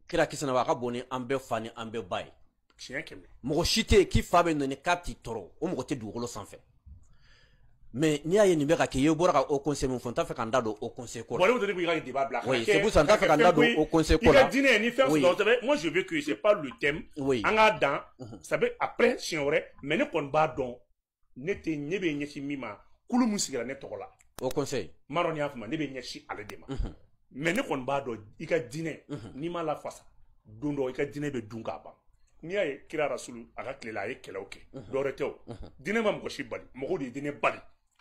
kira kisana wa ka boni ambe fani ambe bay tiɲɛ kɛmɛ mɔgɔ si tɛ k'i fa bɛ nɔni k'a t'i tɔɔrɔ o mɔgɔ tɛ dugukolo sanfɛ mais n'i y'a ye nin bɛ ka kɛ i bɔra ka o conseil min fɔ n t'a fɛ ka n da don o conseil ko la. Bon, il faut débat blanc. Oui, c'est pour ça n t'a fɛ ka n da don o conseil ko la. Moi je veux que c'est pas le thème. Oui. En attendant, ça veut après si on mais ne connaît pas donc ne te ne be nyesi mima kulu musigira ne tokola. Au conseil. Maroni afuma ne be nyesi ale dema. Mais ne connaît pas donc i ka dîner ni ma la fasa. Dondo i ka dîner be dunga ba. Ni ay kira rasulu aga klela ay kela oke. Do reto. Dîner ma mko shi bali. Mko di dîner bali.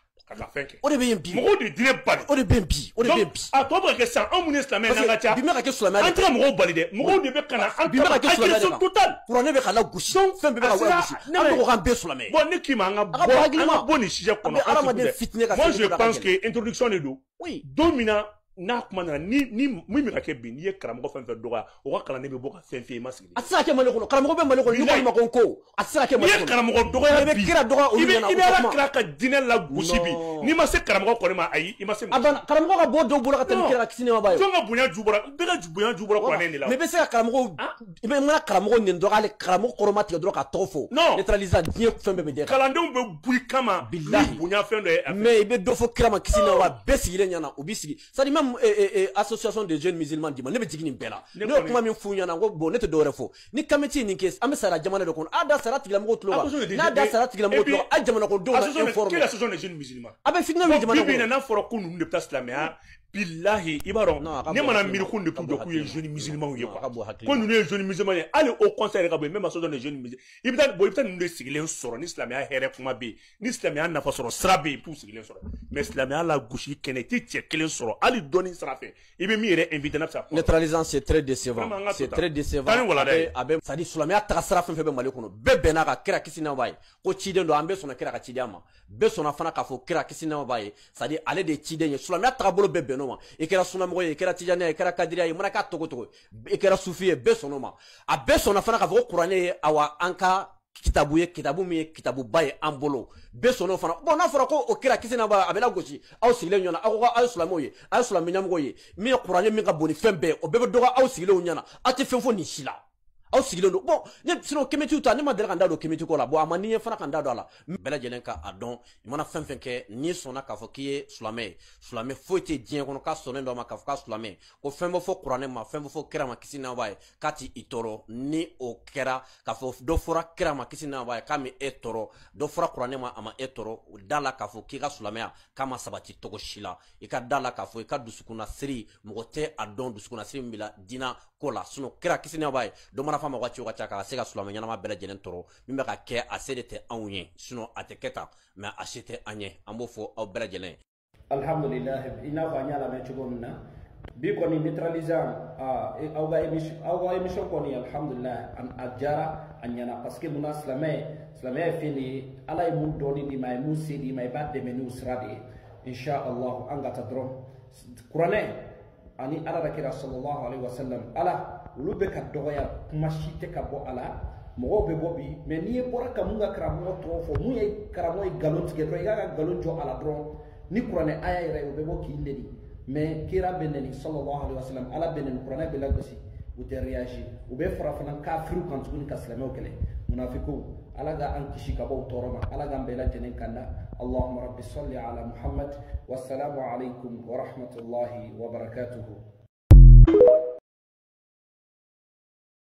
O de bɛ yen bi mɔgɔw de diinɛ bali o de bɛ yen bi o de bɛ yen bi a tɔ bɛ kɛ sisan anw minnu ye silamɛ n'an ka ca bi bɛ ka kɛ silamɛ an tɛ ka mɔgɔw bali dɛ mɔgɔw de bɛ ka na an bi bɛ ka kɛ silamɛ de total kuranɛ bɛ ka lagosi fɛn bɛɛ bɛ ka lagosi an bɛ k'an bɛɛ silamɛ bon ne k'i ma an ka bɔ nin sujet kɔnɔ adamaden fitinin ka moi je pense que introduction de don oui don min na n'a kuma nana ni min bɛ ka kɛ bi n'i ye karamɔgɔ fɛn fɛn dɔgɔya o ka kalanden bɛ bɔ ka fɛn fɛn i ma sigi a tɛ se ka kɛ Mali kɔnɔ karamɔgɔ bɛ Mali kɔnɔ n'i ko ma ko n ko a tɛ se ka kɛ Mali kɔnɔ n'i ye karamɔgɔ dɔgɔya bi i bɛ kira dɔgɔya olu ɲɛna i bɛ ala kira ka diinɛ lagosi bi n'i ma se karamɔgɔ kɔni ma ayi i ma se karamɔgɔ ka bɔ dɔw bolo ka tɛmɛ kira ka kisi nɛma b'a ye jɔn ka bonya ju bɔra bɛɛ ka bonya ju bɔra kuranɛ de la mais i bɛ se ka karamɔgɔ i bɛ ŋana karamɔgɔ nin dɔgɔya hali karamɔgɔ kɔrɔ ma tigɛ dɔrɔn ka tɔgɔ fɔ neutraliser diɲɛ fɛn bɛɛ bɛ dɛ kalandenw bɛ bɔ i kama ni bonya fɛn dɔ ye mais i bɛ dɔ fɔ kira ma kisi nɛma b'a bɛɛ sigilen ɲɛna u bɛ sigi c'est à dire même association des jeunes musulmans di ma ne bɛ jigin nin bɛɛ la ne ye kuma min f'u ɲɛna ko bon ne tɛ dɔwɛrɛ fɔ ni kamiti nin kɛ an bɛ sara jamana de kɔnɔ a da sara tigilamɔgɔw tulo kan n'a da sara tigilamɔgɔw tulo kan a jamana kɔnɔdenw la informer quelle association des jeunes musulmans a bɛ fitinɛ min jamana kɔnɔ n'a fɔra ko ninnu de bɛ taa silamɛya bilahi i b'a dɔn ne mana miiri ko nin de t'u dɔn k'u ye jeunes musulmans ye quoi ko ninnu ye jeunes musulmans ye hali au conseil yɛrɛ ka bɔ yen même association des jeunes musulmans i bɛ taa ninnu de sigilen sɔrɔ ni silamɛya hɛrɛ kuma bɛ yen ni silamɛya nafa sɔrɔ sira bɛ yen i bɛ t'u sigilen sɔrɔ mais silamɛya la gosi kɛnɛ i tɛ cɛ kelen sɔrɔ hali dɔɔni sira fɛ i bɛ min yɛrɛ invité n'a bɛ se ka neutralisant c'est très décevant c'est très décevant a bɛ c'est à dire silamɛya tagasira fɛn fɛn bɛ Mali kɔnɔ bɛɛ bɛnna ka kira kisi nɛma b'a ye ko ciden don an bɛɛ sɔnna kira ka ciden ma bɛɛ sɔnna fana k'a fɔ kira kisi nɛma b'a ye c'est à dire ale de ye ciden ye silamɛya tagabolo bɛɛ bɛnn'o ma i kɛra sunamɔgɔ ye i kɛra tijaniya ye i kɛra kadiriya ye i mana k'a togo togo i kɛra sufi ye bɛɛ sɔnn'o ma a bɛɛ sɔnna fana k'a fɔ ko kuranɛ ye awa an ka kitabu ye kitabu min ye kitabuba ye an bolo bɛɛ sɔnn'o fana bon n'a fɔra ko o kira kisi nɛma b'a ye a bɛ lagosi aw sigilen ɲɔgɔn na aw ko aw ye silamɛw ye aw ye silamɛ ɲɛmɔgɔw ye min ye kuranɛ min ka bon ni fɛn bɛɛ o bɛɛ bɛ dɔgɔ aw sigilenw ɲɛna aw tɛ fɛn fɔ nin si la aw sigilen don bon sinon kemetiw ta ne ma deli ka n da don kemeti ko la bon a ma ni ye fana ka n da don a la bɛɛ lajɛlen ka a dɔn i mana fɛn fɛn kɛ n'i sɔnna k'a fɔ k'i ye silamɛ ye silamɛ foyi tɛ diɲɛ kɔnɔ k'a sɔnnen dɔ ma k'a fɔ k'a silamɛ ko fɛn bɛ fɔ kuranɛ ma fɛn bɛ fɔ kira ma kisi nɛma b'a ye k'a t'i tɔɔrɔ ni o kɛra k'a fɔ dɔ fɔra kira ma kisi nɛma b'a ye k'a ma e tɔɔrɔ dɔ fɔra kuranɛ ma a ma e tɔɔrɔ o da la k'a fɔ k'i ka silamɛya k'a ma sabati cogo si la i ka da la k'a fɔ i ka dusukunna siri mɔgɔ tɛ a dɔn dusukunna siri min b'i la diinɛ ko la sinon kira kisi nɛma b'a ye dɔ mana f'a ma waati o waati a ka se ka silamɛ ɲɛnama bɛɛ lajɛlen tɔɔrɔ min bɛ ka kɛ a se de tɛ anw ye sinon a tɛ kɛ tan mais a se tɛ an ye an b'o fɔ aw bɛɛ lajɛlen ye. Alhamdulillah i n'a fɔ an y'a lamɛn cogo min na bi kɔni neutralisant aw ka émission kɔni alhamdulillah a diyara a ɲɛna parce que munna silamɛya ye fɛn de ye ala ye mun dɔɔni d'i ma a ye mun se d'i ma i b'a dɛmɛ n'o sira de ye inshallah an ka taa dɔrɔn kuranɛ ani ala ka kira sallallahu alaihi wasallam ala olu bɛ ka dɔgɔya kuma si tɛ ka bɔ a la mɔgɔw bɛ bɔ bi mais n'i ye bɔra ka mun ka karamɔgɔ tɔgɔ fɔ mun ye karamɔgɔ ye nkalon tigɛ dɔrɔn i k'a ka nkalon jɔ a la dɔrɔn ni kuranɛ aya yɛrɛ ye o bɛ bɔ k'i neni mais kira bɛ neni sallallahu alaihi wasallam ala bɛ neni kuranɛ bɛ lagosi u tɛ réagir u bɛ fara fana kafiriw kan tuguni ka silamɛw kɛlɛ munafikow ala ka an kisi ka bɔ tɔɔrɔ ma ala k'an bɛɛ lajɛlen kanda allahumma rabbi salli ala muhammad wassalamu alaikum wa rahmatullahi wa barakatuhu